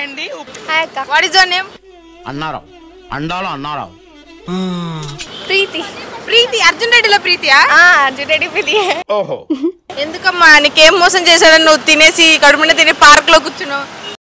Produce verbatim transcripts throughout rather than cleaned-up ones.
అండి. What is your name? Annarao. అండాలో అన్నారావు. ప్రీతి. ప్రీతి అర్జున్ రెడ్డిలో ప్రీతియా? అర్జున్ రెడ్డి ప్రీతి. ఓహో. ఎందుకమ్మా నీకేం మోసం చేశాడని నువ్వు తినేసి కడుపున తిని పార్క్ లో కూర్చున్నావు?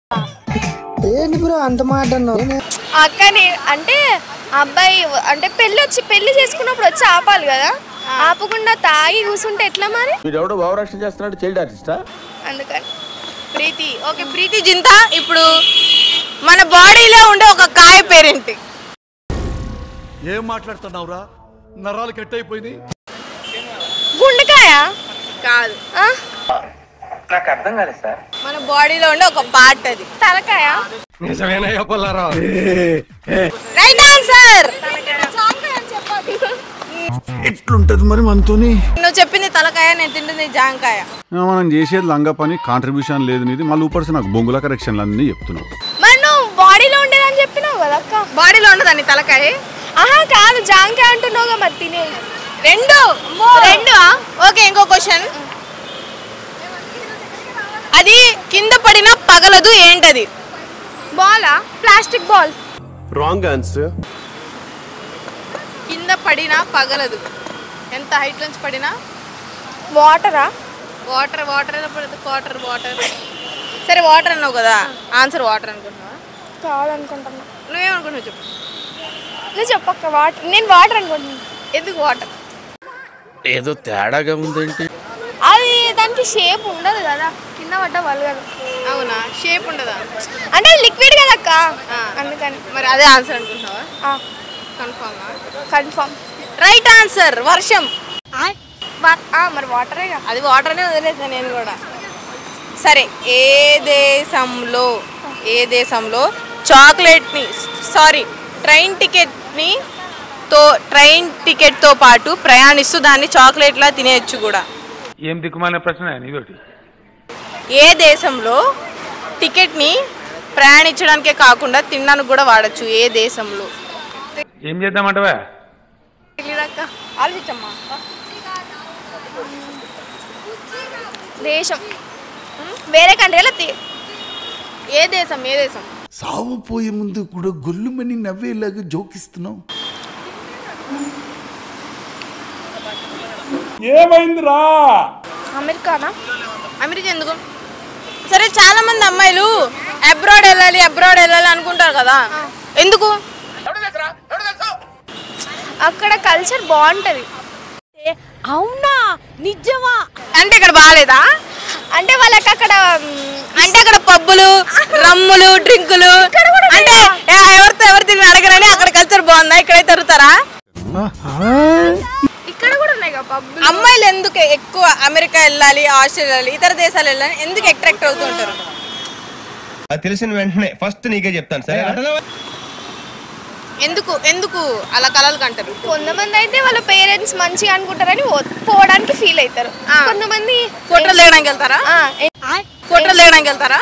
అంత మాట అక్కని అంటే అబ్బాయి అంటే పెళ్లి వచ్చి పెళ్లి చేసుకున్నప్పుడు వచ్చి ఆపాలి కదా, ఆపకుండా తాగి కూర్చుంటే ఎట్లా మరి? వీడెవడో భావరక్షణ చేస్తున్నాడు, చైల్డ్ ఆర్టిస్టా? అందుకని ప్రీతి. ఓకే ప్రీతి జింతా, ఇప్పుడు మన బాడీలో ఉండే ఒక కాయ పేరేంటి? ఏం మాట్లాడుతున్నావురా? నరాలు కట్ అయిపోయింది. గుండెకాయ కాదు. నాకు అర్థం కాలేదు సార్. మన బాడీలో ఉండే ఒక పార్ట్ అది. తలకాయ. నిజమేనయ్యా పుల్లారావు. Right answer. ఎట్లుంటది మరి మనతోని? నువ్వు చెప్పింది తలకాయ, నేను తింటుంది జాంకాయ. మనం చేసేది లంగా పని, కాంట్రిబ్యూషన్ లేదు నీది, మళ్ళీ ఊపర్సి నాకు బొంగుల కరెక్షన్లు అన్నీ చెప్తున్నావు. మరి నువ్వు బాడీలో ఉండేదని చెప్పినావు కదా అక్క. బాడీలో ఉండదని తలకాయ? ఆహా కాదు, జాంకాయ అంటున్నావుగా మరి తినేది. రెండు రెండు ఓకే ఇంకో క్వశ్చన్. అది కింద పడినా పగలదు, ఏంటది? బాలా? Plastic ball. Wrong answer. కింద పడినా పగలదు, ఎంత హైట్ నుంచి పడినా. వాటరా? వాటర్ వాటర్ ఎలా పడదు? వాటర్ వాటర్ సరే వాటర్ అన్నావు కదా, ఆన్సర్ వాటర్ అనుకుంటున్నావా? కాదనుకుంటున్నా. నువ్వేమనుకుంటున్నావు చెప్పు. నువ్వు చెప్పక్క. వాటర్. నేను వాటర్ అనుకుంటున్నా. ఎందుకు వాటర్? ఏదో తేడాగా ఉందేంటి? అది దానికి షేప్ ఉండదు కదా, కింద పడ్డ వలగదు. అవునా? షేప్ ఉండదా? అంటే లిక్విడ్ కదా అక్క, అందుకని. మరి అదే ఆన్సర్ అనుకుంటున్నావా? కన్ఫర్మా? కన్ఫర్మ్. రైట్ ఆన్సర్ వర్షం. మరి వాటరే. అది వాటర్ అనే వదిలేసాను నేను కూడా. సరే, ఏ దేశంలో ఏ దేశంలో చాక్లెట్ని సారీ ట్రైన్ టికెట్ని తో ట్రైన్ టికెట్తో పాటు ప్రయాణిస్తూ దాన్ని చాక్లెట్లా తినేయచ్చు కూడా? ఏం దిక్కుమాలిన ప్రశ్న ఇదొకటి. ఏ దేశంలో టికెట్ని ప్రయాణించడానికే కాకుండా తినడానికి కూడా వాడచ్చు? ఏ దేశంలో? ఏం చేద్దామంటవా? తెలియదక్క, ఆలోచించమ్మా. దేశం వేరే కంట్రీలో. ఏ దేశం? ఏ దేశం? సావు పోయే ముందు కూడా గొల్లుమని నవ్వేలాగా జోకిస్తున్నావు. ఏమైందిరా? అమెరికానా? అమెరికా ఎందుకు? సరే, చాలా మంది అమ్మాయిలు అబ్రాడ్ వెళ్ళాలి అబ్రాడ్ వెళ్ళాలి అనుకుంటారు కదా, ఎందుకు? అక్కడ కల్చర్ బాగుంటది. అవునా? నిజమా? అంటే ఇక్కడ బాగాలేదా? అంటే వాళ్ళకి అక్కడ అంటే అక్కడ పబ్బులు, రమ్ములు, డ్రింకులు, అంటే ఎవరితో ఎవరు తిరిగి అడగరని అక్కడ కల్చర్ బాగుందా? ఇక్కడైతే తరుగుతారా? ఇక్కడ కూడా ఉన్నాయి కదా పబ్బులు. అమ్మాయిలు ఎందుకు ఎక్కువ అమెరికా వెళ్ళాలి, ఆస్ట్రేలియా వెళ్ళాలి, ఇతర దేశాలు వెళ్ళాలి ఎందుకు అట్రాక్ట్ అవుతూ ఉంటారు? తెలిసిన వెంటనే ఫస్ట్ నీకే చెప్తాను సార్. ఎందుకు ఎందుకు అలా కలలు కంటారు? కొంతమంది అయితే వాళ్ళ పేరెంట్స్ మంచిగా అనుకుంటారని పోవడానికి ఫీల్ అవుతారు. కొంతమంది ఫోటోలు దిగడానికి వెళ్తారా? ఫోటోలు దిగడానికి వెళ్తారా?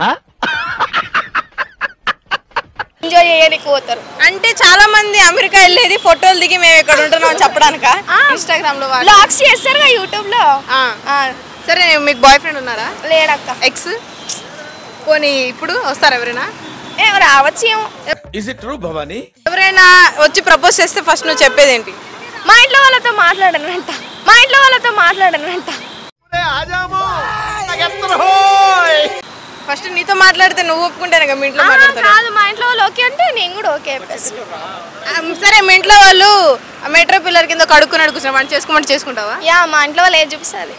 ఎంజాయ్ చేయడానికి పోతారు. అంటే చాలా మంది అమెరికా వెళ్ళేది ఫోటోలు దిగి మేము ఇక్కడ ఉంటున్నాం చెప్పడానికా? ఇన్స్టాగ్రామ్ లో వ్లాగ్స్ చేస్తారు కదా యూట్యూబ్ లో. సరే, మీకు బాయ్ ఫ్రెండ్ ఉన్నారా? లేడక్క. ఎక్స్? పోనీ ఇప్పుడు వస్తారా ఎవరైనా? రావచ్చు. ఎవరైనా వచ్చి ప్రపోజ్ చేస్తే ఫస్ట్ నువ్వు చెప్పేది ఏంటి? మా ఇంట్లో వాళ్ళతో మాట్లాడనంట. మా ఇంట్లో వాళ్ళతో మాట్లాడనంట. ఫస్ట్ నీతో మాట్లాడితే నువ్వు ఒప్పుకుంటేనే కదా మీ ఇంట్లో మాట్లాడతారు. కాదు, మా ఇంట్లో వాళ్ళు ఓకే అంటే నేను కూడా ఓకే. సరే, మీ ఇంట్లో వాళ్ళు మెట్రో పిల్లర్ కింద కడుక్కుని అడుగుతున్నా వాడిని చేసుకోమంటే చేసుకుంటావా? యా, మా ఇంట్లో వాళ్ళు ఏది చూపిస్తుంది.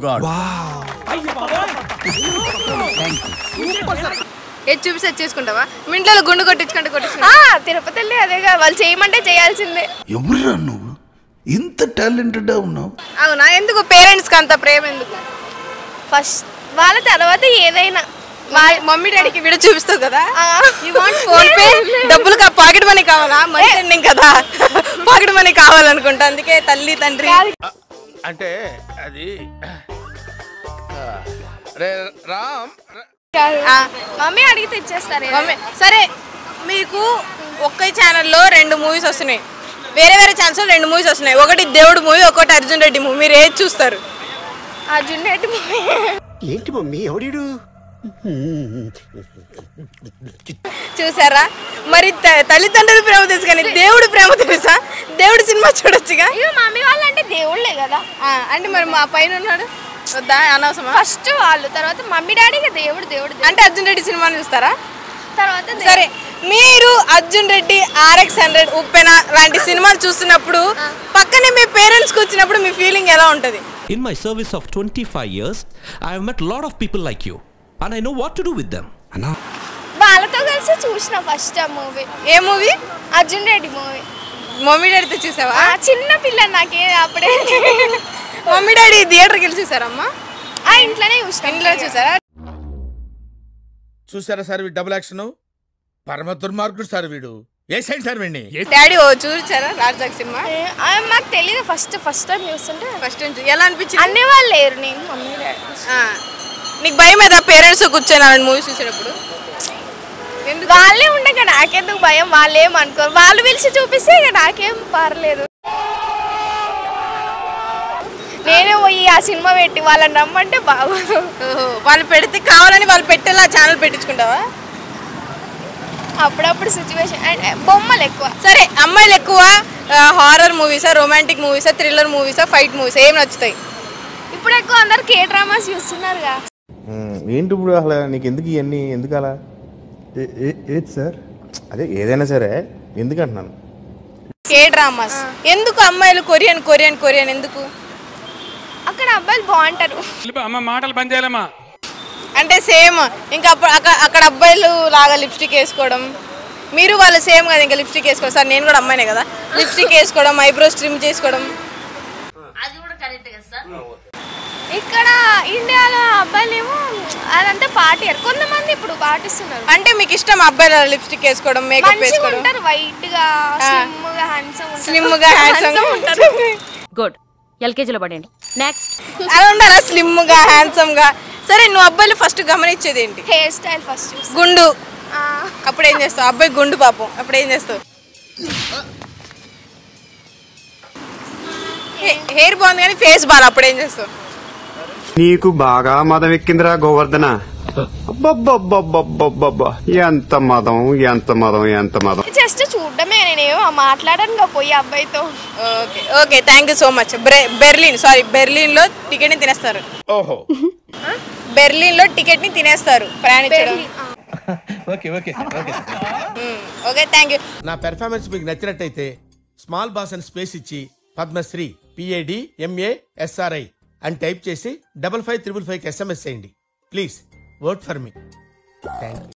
ఏది చూపిస్తే చేసుకుంటావా? మీ ఇంట్లో గుండు కొట్టించుకుంటే కొట్టించుకుంటా? తిరుపతి వెళ్ళి అదేగా, వాళ్ళు చేయమంటే చేయాల్సిందే. ఎవరురా నువ్వు? ఇంత టాలెంటెడ్ ఉన్నావు. అవునా? ఎందుకు పేరెంట్స్ కి అంత ప్రేమ ఎందుకు? ఫస్ట్ వాళ్ళ తర్వాత ఏదైనా. మమ్మీ డాడీకి వీడియో చూపిస్తావు కదా, ఫోన్ పే డబ్బులు పాకెట్ మనీ కావాలా? మంచి కదా పాకెట్ మనీ కావాలనుకుంటా, అందుకే తల్లి తండ్రి అంటే అది రామ్. మమ్మీ అడిగితే ఇచ్చేస్తారు. మమ్మీ సరే, మీకు ఒకే ఛానల్లో రెండు మూవీస్ వస్తున్నాయి, వేరే వేరే ఛానల్స్లో రెండు మూవీస్ వస్తున్నాయి. ఒకటి దేవుడు మూవీ, ఒకటి అర్జున్ రెడ్డి మూవీ. మీరు ఏది చూస్తారు? అర్జున్ రెడ్డి మూవీ. ఏంటి మమ్మీ ఎవడు? చూసారా? మరి త- తల్లిదండ్రుల ప్రేమ తెలుసు కానీ దేవుడి ప్రేమ తెలుసా? దేవుడి సినిమా చూడొచ్చుగా. ఇక మమ్మీ వాళ్ళు అంటే దేవుళ్ళే కదా. ఆ, అంటే మరి మా పైన ఉన్నాడు వద్దా అనవసరమా? ఫస్ట్ వాళ్ళు, తర్వాత మమ్మీ డాడీకి దేవుడు దేవుడు దేవుడు. అంటే అర్జున్ రెడ్డి సినిమాని చూస్తారా? తర్వాత దేవుడు. సరే, మీరు అర్జున్ రెడ్డి, ఆర్ఎక్స్ హండ్రెడ్, ఉప్పెన లాంటి సినిమాలు చూస్తున్నప్పుడు పక్కనే మీ పేరెంట్స్ కి వచ్చినప్పుడు మీ ఫీలింగ్ ఎలా ఉంటది? In my service of twenty-five years, I have met a lot of people like you, and I know what to do with them. Anna. వాళ్ళతో కలిసి చూసిన ఫస్ట్ ఆ మూవీ. ఏ movie? Arjun Reddy movie. Mummy డాడీతో చూసావా? చిన్న పిల్ల నాకే అప్పుడే. మమ్మీ డాడీ థియేటర్కి వెళ్ళి చూసారమ్మా? ఆ ఇంట్లోనే చూసిన. ఇంట్లో చూసారా? చూసారా సార్ వీడు డబుల్ యాక్షన్? పరమ దుర్మార్గుడు సార్ వీడు. ఏ సైడ్ సార్ వీడిని? డాడీ ఓ చూసారా రాజాక్ సినిమా? ఆ, మాకు తెలియదు ఫస్ట్ ఫస్ట్ టైం చూస్తుంటే. ఫస్ట్ నుంచి ఎలా అనిపించింది? అన్ని వాళ్ళు లేరు, నేను మమ్మీ డాడీ. ఆ, నీకు భయం ఏదా పేరెంట్స్ కూర్చొని మూవీ చూసేటప్పుడు? వాళ్ళే ఉండగా నాకెందుకు భయం? వాళ్ళు ఏమనుకోరు, వాళ్ళు పిలిచి చూపిస్తే ఇక నాకేం పర్లేదు. నేనే పోయి ఆ సినిమా పెట్టి వాళ్ళని రమ్మంటే బాగోదు. వాళ్ళు పెడితే కావాలని వాళ్ళు పెట్టేలా ఛానల్ పెట్టించుకుంటావా? అప్పుడప్పుడు సిచ్యువేషన్ అంటే బొమ్మలు ఎక్కువ. సరే, అమ్మాయిలు ఎక్కువ హారర్ మూవీసా, రొమాంటిక్ మూవీసా, థ్రిల్లర్ మూవీసా, ఫైట్ మూవీసా ఏం నచ్చుతాయి? ఇప్పుడు ఎక్కువ అందరు కే డ్రామాస్ చూస్తున్నారుగా. ఏంటి ఇప్పుడు అసలు నీకు ఎందుకు ఇవన్నీ ఎందుకు అలా? ఏది సార్? అదే ఏదైనా సరే ఎందుకు అంటున్నాను. కే డ్రామాస్ ఎందుకు? అమ్మాయిలు కొరియన్ కొరియన్ కొరియన్ ఎందుకు? అక్కడ అబ్బాయిలు బాగుంటారు. అమ్మ మాటలు పని చేయాలమ్మా. అంటే సేమ్ ఇంకా అక్కడ అక్కడ అబ్బాయిలు లాగా లిప్స్టిక్ వేసుకోవడం, మీరు వాళ్ళు సేమ్ కదా ఇంకా లిప్స్టిక్ వేసుకోవడం. సార్ నేను కూడా అమ్మాయినే కదా, లిప్స్టిక్ వేసుకోవడం, ఐబ్రోస్ ట్రిమ్ చేసుకోవడం. ఇక్కడ ఇండియాలో అబ్బాయిలు ఏమో అదంతా పాటియరు, కొంతమంది ఇప్పుడు పాటిస్తున్నారు. అంటే మీకు ఇష్టం అబ్బాయిలు లిప్స్టిక్ వేసుకోవడం, మేకప్ వేసుకోవడం? ఉంటారు వైట్ గా, స్లిమ్ గా, హ్యాండ్సమ్ స్లిమ్ గా హ్యాండ్సమ్ ఉంటారు. గుడ్, ఎల్కేజీలో పడండి. నెక్స్ట్ అలా ఉంటారా స్లిమ్ గా హ్యాండ్సమ్ గా? సరే, నువ్వు అబ్బాయిలు ఫస్ట్ గమనించేది ఏంటి? Hair style first. గుండు. అప్పుడు ఏం చేస్తావు? అబ్బాయి గుండు పాపం, అప్పుడు ఏం చేస్తావు? హెయిర్ బాగుంది కానీ ఫేస్ బాగా, అప్పుడు ఏం చేస్తావు? నీకు బాగా మదం ఎక్కిందిరా గోవర్ధన. అబ్బబ్బబ్బబ్బబ్బబ్బబ్బా, ఎంత మదం ఎంత మదం ఎంత మదం. జస్ట్ చూడడమే, నేనేమో మాట్లాడను పోయి అబ్బాయితో. Okay okay, thank you so much. Berlin sorry Berlin లో టికెట్ ని తినేస్తారు. ఓహో, బెర్లిన్ లో టికెట్ ని తినేస్తారు ప్రయాణించడం. Okay okay okay okay, thank you. నా పెర్ఫార్మెన్స్ మీకు నచ్చినట్టయితే స్మాల్ బాస్ అని స్పేస్ ఇచ్చి పద్మశ్రీ పిఏడి ఎంఏ ఎస్ఆర్ఐ అని టైప్ చేసి డబల్ ఫైవ్ త్రిబుల్ ఫైవ్కి ఎస్ఎంఎస్ చేయండి please. Vote for me. Thank you.